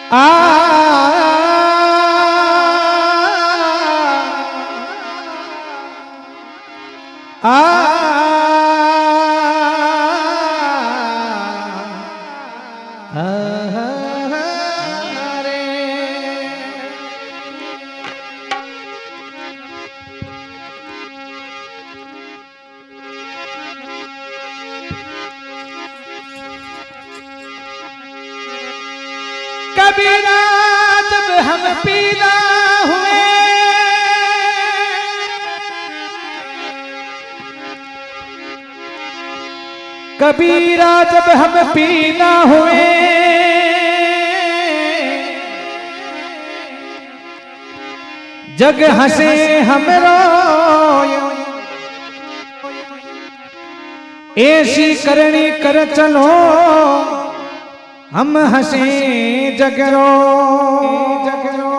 आ कबीरा जब हम पीला हुए कबीरा जब हम पीला हुए जग हंसे हम रोए ऐसी करनी कर चलो हम हंसे जगरो जगरो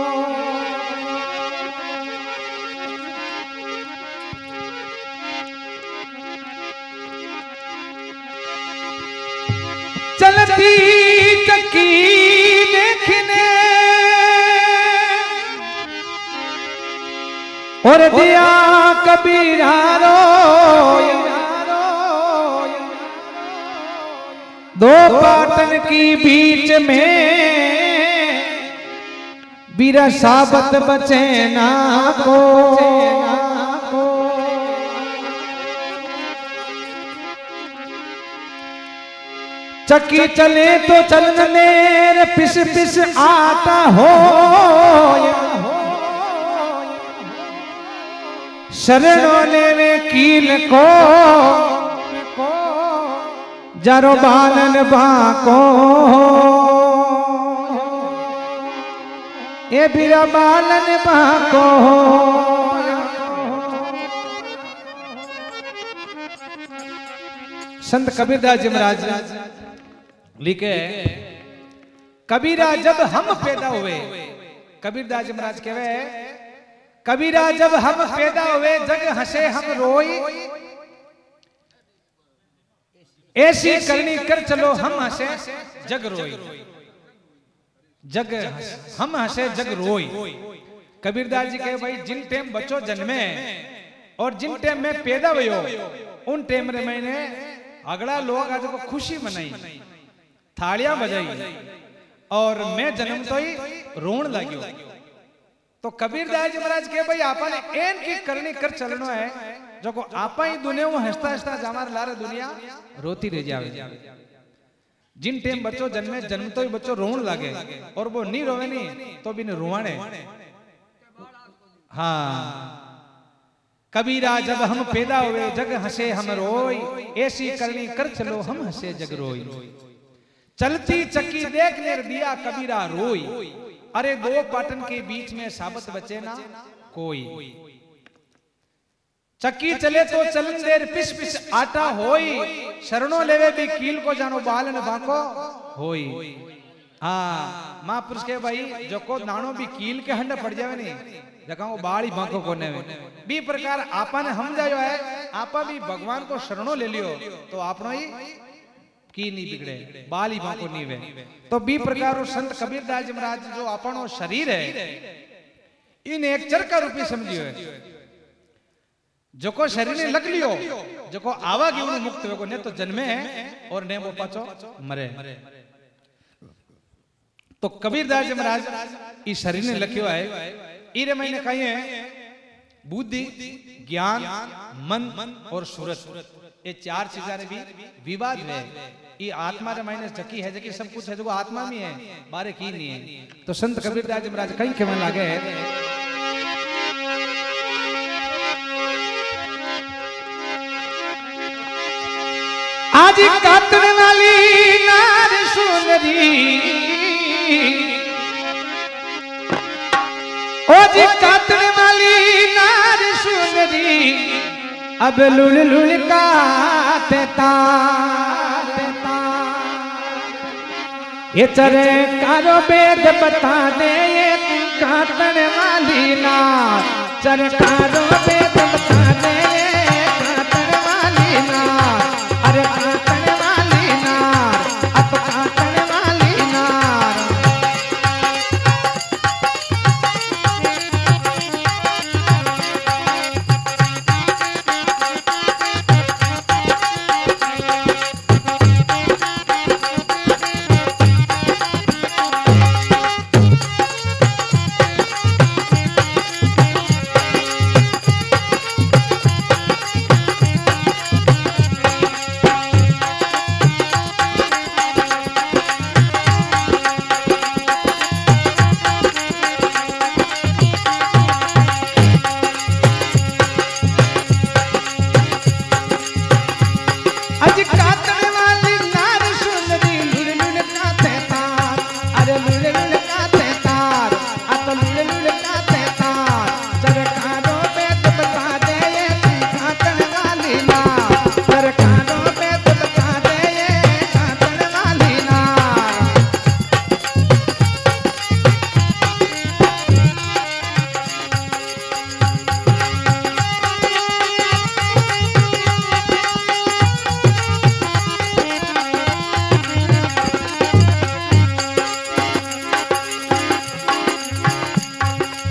चलती चक्की देखने और दिया कबीरा रोए दो पाटन की बीच में बीरा साबत बचे ना को चक्की चले तो चलने रे पिस पिस आता हो शरणों ले कील को जरो बालन बाको ए बीरा बालन बाको संत कबीरदास जी महाराज लिखे कबीरा जब हम पैदा हुए कबीरदास जी महाराज कहवे कबीरा जब हम पैदा हुए जग हंसे हम रोई ऐसी करनी कर चलो हम हंसे जग रोई जग हम हंसे जग रोई कबीरदास जी कहे भाई जिन टाइम बच्चों जन्मे और जिन टाइम में पैदा हुए उन टाइम रे मैंने अगला लोग आज को खुशी मनाई थालियां बजाई और मैं जन्म तो ही रोन लग्यो तो कबीरदास जी महाराज के भाई आपने एन की करनी कर चलनो है जो को आपा ही दुनिया में हंसता हंसता जमार लारे दुनिया रोती रह जावे जिन टाइम बच्चों जन्मे जन्म तो ही बच्चों रोन लगे और वो नहीं रोवे नहीं तो भी नहीं रोवाने हाँ कबीरा जब हम पैदा हुए जग हंसे हम रोई ऐसी करनी कर चलो हम हंसे जग रोई चलती चक्की देखने दिया कबीरा रोई अरे दो पाटन के बीच में साबत बचे ना कोई चक्की चले तो चलन देर पिस पिस आटा होई शरणों लेवे भी कील को जानो बालन बाको होई हाँ महापुरुष के भाई जो को नानो भी कील के हंड पड़ जावे नहीं जका वो बाड़ी बाको कोने में भी प्रकार आपा ने हम जायो है आपा भी भगवान को शरणों ले लियो तो आपनो ही की नहीं बिगड़े बाली बाको नहीं वे तो भी प्रकार संत कबीरदास जी महाराज जो अपनो शरीर है इन एक चरका रूपी समझियो है जो को शरीर ने लग लियो जो को आवागी उन्हें मुक्त हो ने तो जन्मे है और ने वो पाचो मरे तो कबीरदास जी महाराज इस शरीर ने लख्यो है इरे मैंने कही है बुद्धि ज्ञान मन और सूरत ये चार चीजा ने भी विवाद में ये आत्मा रे मायने जकी है जकी सब कुछ है जो आत्मा में है बारे की नहीं है तो संत कबीरदास जी महाराज कहीं कहने लगे आज काटने वाली नार सुनरी ओ जी काटने वाली नार सुनरी अब लुल लुल काटता ये चरे कारो वेद बता दे ये काटने वाली नार चरे कारो वेद बता दे ये काटने वाली नार अरे काटने वाली नार अब काटने वाली नार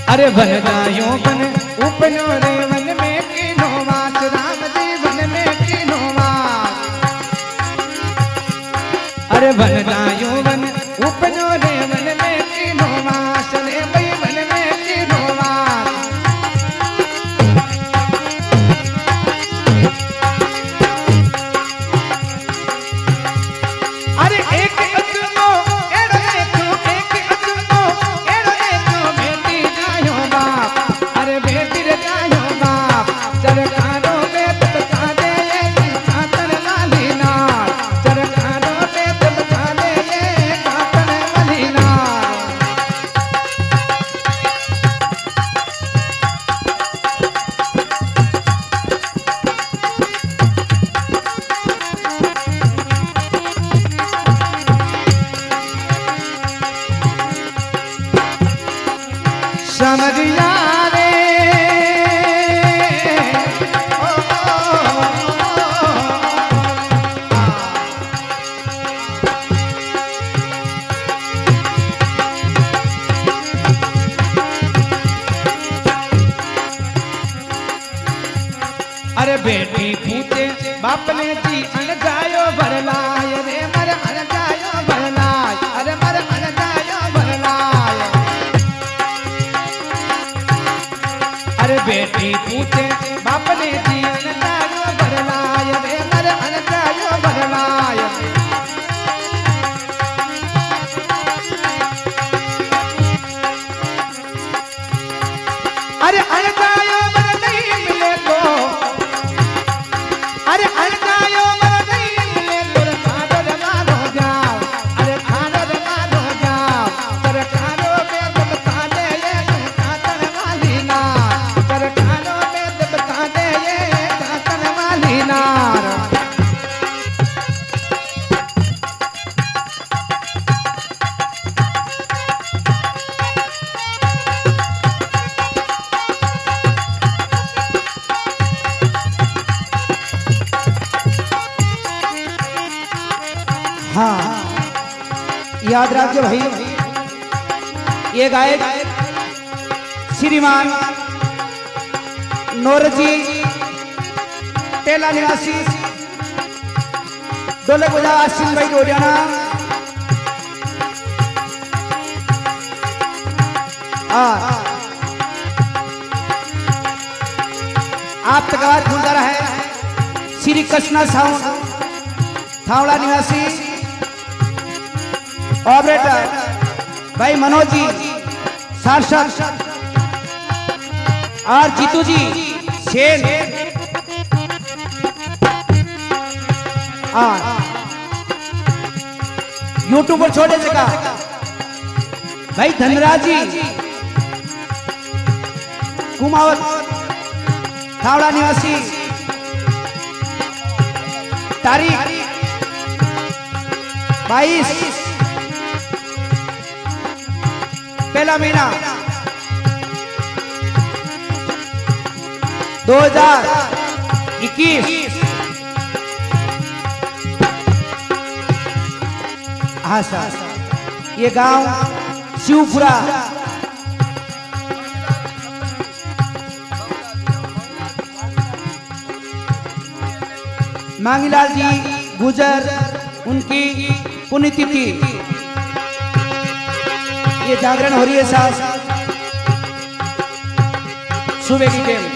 अरे बन जायो बन उपनो रे वन में किनो वाच राम जी वन में किनो वाच। अरे बन जायो बन उपनो रे वन में किनो वाच रे भाई वन में किनो वाच। अरे एक अचनो एड़ो देखो एक अचनो एड़ो देखो बेटी जायो बाप। अरे बेटी रे जायो बाप चरखानो पे बता दे ये कातन वाली नार। चरखानो पे बता दे ये कातन वाली नार। समझिया रे अरे बेटी पूछे बाप ने जी अन जायो भरलाय रे मर अन जायो भरलाय। अरे मर अन जायो भरलाय। अरे बेटी पूछे बाप ने जी अन जायो भरलाय रे मर अन जायो भरलाय। अरे अन जायो मर नहीं मिले तो अरे अन जायो मर नहीं मिले तो खानो रे मानो जाओ। अरे खानो रे मानो जाओ सरकारों में बता दे ये कातन वाली नार। सरकारों में बता दे ये कातन वाली नार। हाँ याद रखिए भाई, ये गायक श्रीमान नौरजी टेला निवासी ढोलक बजा आसिम भाई डोडियाना। आप तक आवाज गूंजा रहा है श्री कृष्णा साउंड थावड़ा निवासी। ऑपरेटर भाई मनोज जी शासक और जीतू जी सेन यूट्यूब पर छोड़े जगह भाई धनराज जी कुमावत थावड़ा निवासी। तारीख 22 पहला महीना 2021। हाँ सर, ये गांव शिवपुरा मांगीलाल जी गुजर उनकी पुण्यतिथि ये जागरण हो रही है साहब सुबह की टाइम।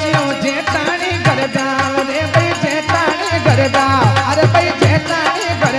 जेठानी घर जाओ रे भाई जेठानी घर जाओ। अरे भाई जेठानी घर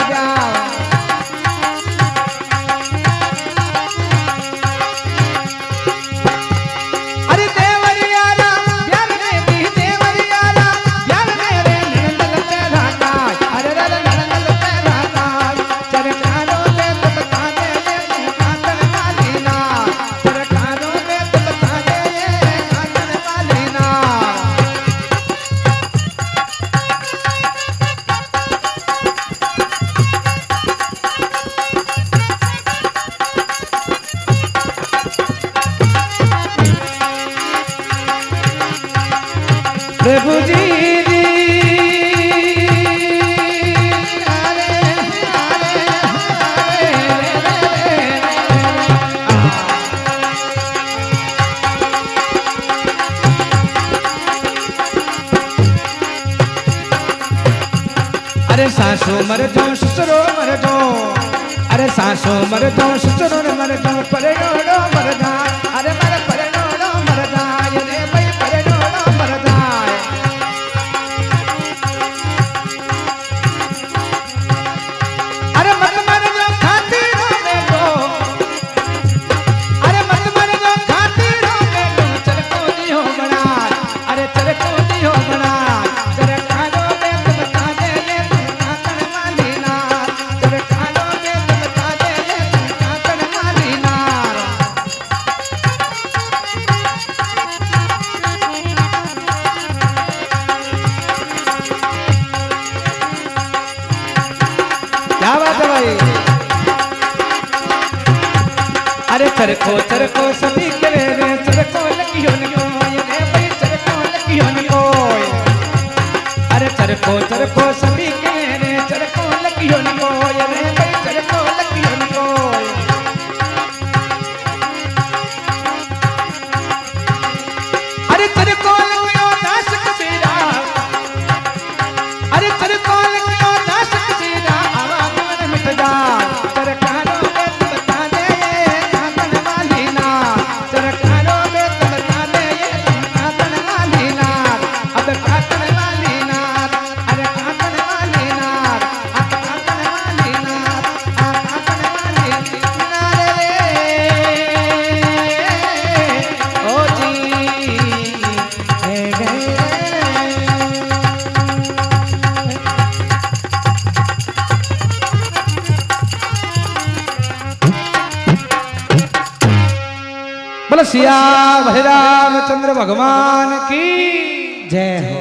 अरे सासू मर जाओ ससुरो मर जाओ अरे सासू मर जाओ ससुरो मर जाओ परनोड़ो मर जाए अरे मर परनोड़ो मर जाए रे भाई परनोड़ो मर जाए अरे मत मर जो खातिरों में लो अरे मत मर जो खातिरों में लो चरको दी हो बना अरे चरको दी हो बना चरखानो में तुम ताजे ये तुम काकन वाली नार चरखानो में तुम ताजे ये तुम काकन वाली नार क्या बात है भाई अरे चरखो चरखो सभी के रे चरखो लगियो नको ये भाई चरखो लगियो नको अरे चरखो चरखो सभी के रे चरखो लगियो नको ये भाई चरखो लगियो नको अरे चरखो लगियो दास कबीरा अरे चरखो लगियो दास कबीरा आवाज मन मिट जा चरखानो में तुम बता दे ये काकन वाली नार चरखानो में तुम बता दे ये तुम काकन वाली नार अब काकन वाली नार अरे काकन वाली नार अब काकन वाली नार अब काकन वाली नार रे ओ जी हे गए बोलो सिया भरे रामचंद्र भगवान की जय हो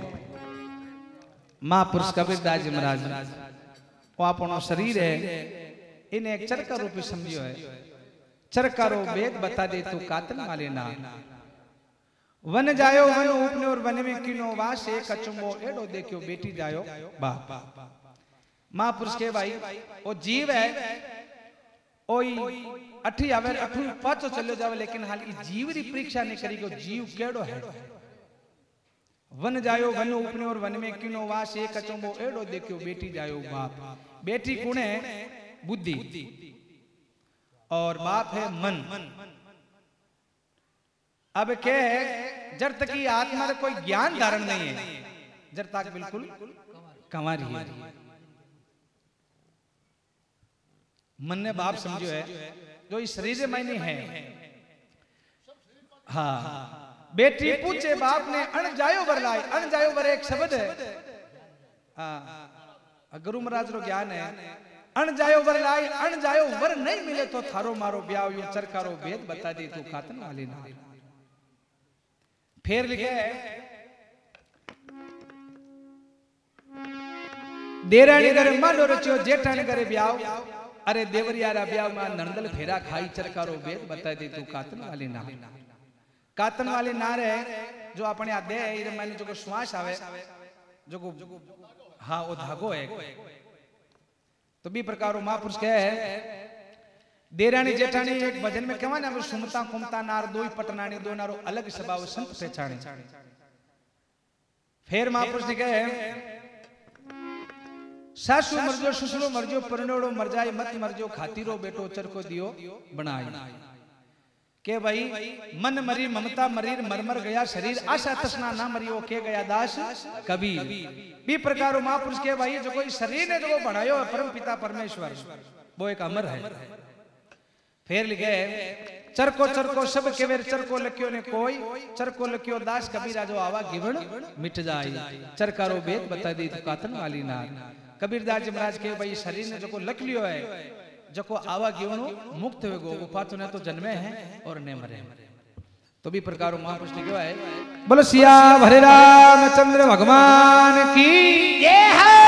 महापुरुष कबीरदास जी महाराज वो अपनो शरीर है इन्हें एक चरका रूपी समझियो है चरकारो वेद बता दे तू कातन वाले ना वन जायो वन उपने और वन में किनो वास एक अचुंबो एडो देखियो बेटी जायो बा महापुरुष के भाई वो जीव है ओई अठी आवे अठू पाचो चलो जावे लेकिन हाल ई जीव री परीक्षा नहीं करी को जीव केड़ो है वन जायो वन उपने और वन में किनो वास एक अचंबो एडो देखियो बेटी जायो बाप बेटी कुणे बुद्धि और बाप है मन अब क्या है जब तक की आत्मा में कोई ज्ञान धारण नहीं है जब तक बिल्कुल कंवारी है मन ने बाप समझो है जो इस शरीर में नहीं है हाँ बेटी पूछे बाप ने अण जायो वर लाए अण जायो वर एक शब्द है हाँ गुरु महाराज रो ज्ञान है अण जायो वर लाए अण जायो वर नहीं मिले तो थारो मारो ब्याह यो चरकारो भेद बता दे तू खातन वाली ना फिर लिखे देरानी करे मानो रचियो जेठानी करे ब्याह अरे देवरियारा ब्याह में नंदल फेरा खाई चरकारो वेद बता दे तू कातन वाली ना कातन वाली ना रे जो अपने आ दे इधर मैंने जो को श्वास आवे जो को हाँ वो धागो है तो भी प्रकारो महापुरुष कहे है देरानी जेठानी एक भजन में कहवा ना सुमता कुमता नार दोई पटनानी दो नारो अलग स्वभाव संत पहचाने फिर महापुरुष ने कहे सासू मरजो ससुरो मरजो परनोड़ो मर जाए मत मरजो खातिरो बेटो चरको दियो बनाए के भाई मन मरी ममता मरीर मरमर गया शरीर आशा तसना ना मरियो के गया दास कबीर भी प्रकारो महापुरुष के भाई जो कोई शरीर ने जो बनायो परम पिता परमेश्वर वो एक अमर है फिर लिखे चरको चरको सब केवेर चरको लक्यो ने कोई चरको लक्यो दास कबीरा जो आवा गिवण मिट जाए चरकारो वेद बता दी तो कातन वाली ना कबीरदास जी महाराज के भाई शरीर ने जो लख लियो है जो को आवा गिवणो मुक्त हो गो उपातो ने तो जन्मे हैं और ने मरे तो भी प्रकारो महापुरुष ने कहा है बोलो सिया भरे रामचंद्र भगवान की जय हो।